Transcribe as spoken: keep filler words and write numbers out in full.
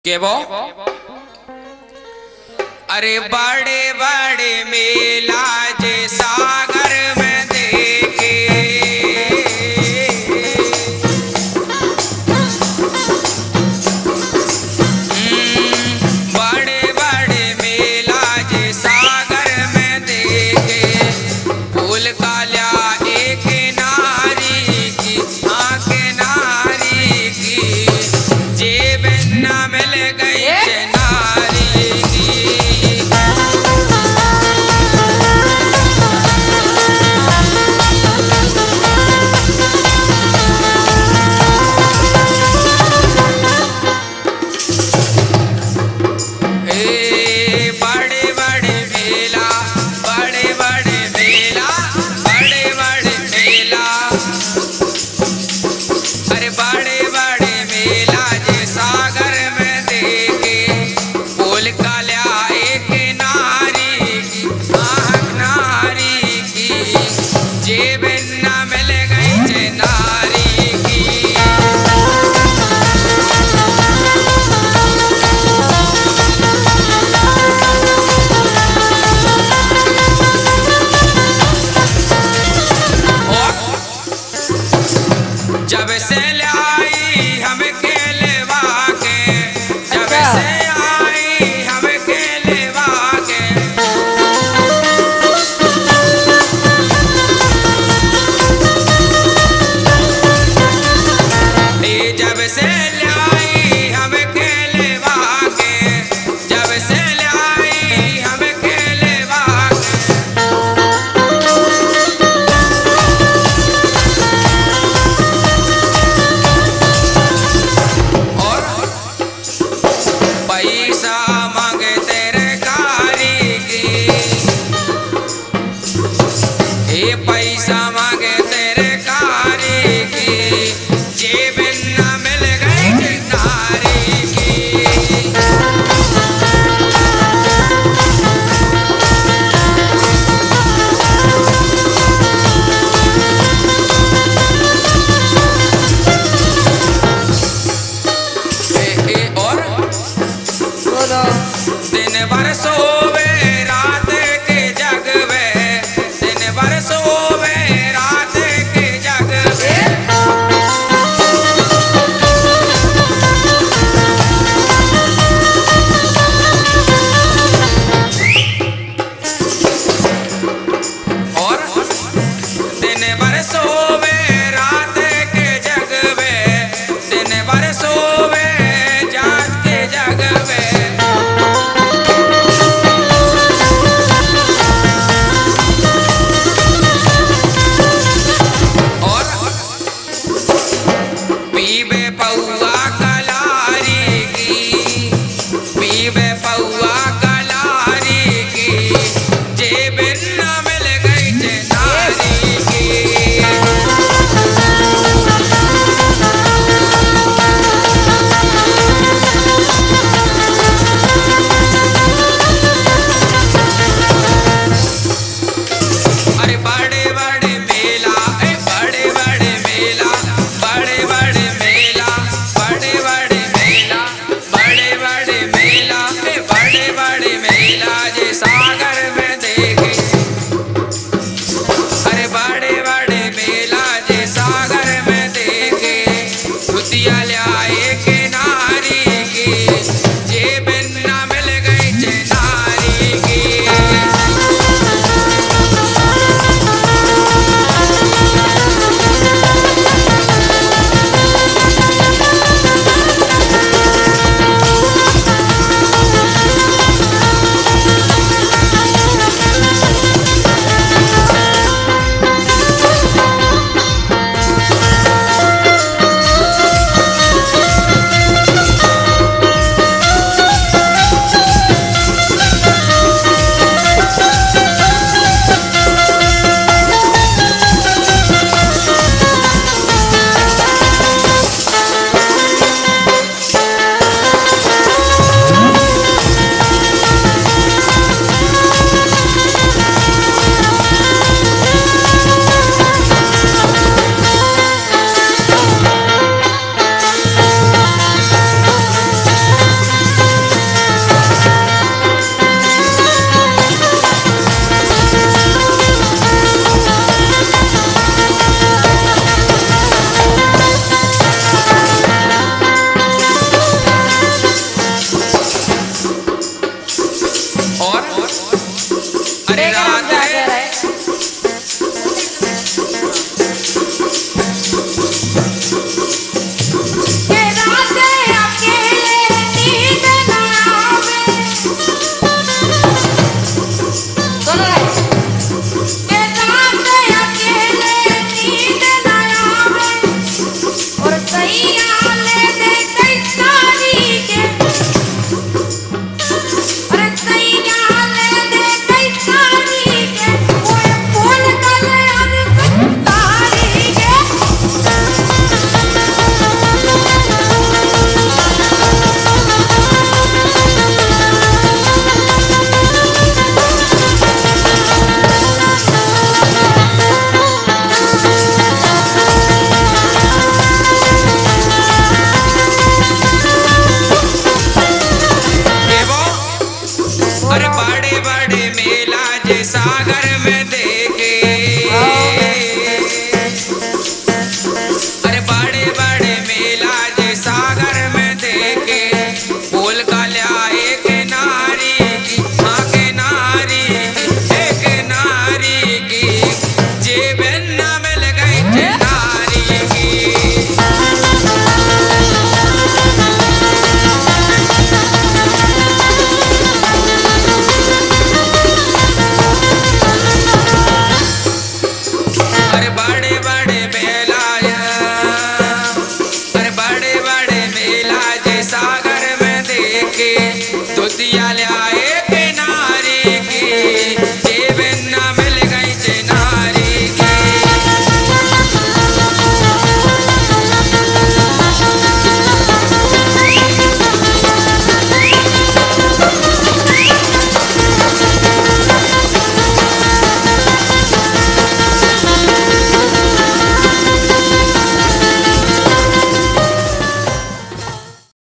के वो अरे बड़े बड़े मेला जे सागर में देखे, बड़े बड़े मेला जे सागर में देखे, फूल काल्या एक नारी की आंख नारी की, जेब न मिल गई नारी की। ए बड़े बड़े मेला, बड़े बड़े मेला, बड़े बड़े मेला, अरे बड़े बड़े मेला जे सागर में देखे, फूल काल्या एक नारी की आंख नारी की, जेब न मिल गई जे नारी की। जब से लाई हम केलवा के, जब से आई हम केलवा के, ए जब से लाई हम केलवा के, जब से लाई हम केलवा के, पैसा मांगे तेरे कारी की, ये पैसा मांगे तेरे कारी की, जेब न मिल गई नारी की। ए, ए, और सागर में देखे। अरे बड़े बड़े मेला जे सागर में देखे, बोल का लिया एक नारी की, हाँ के नारी की, एक नारी की, जेब न मिल गई थे नारी की। अरे बड़े बड़े मेला, अरे बड़े बड़े मेला जे सागर में देखे, दुतिया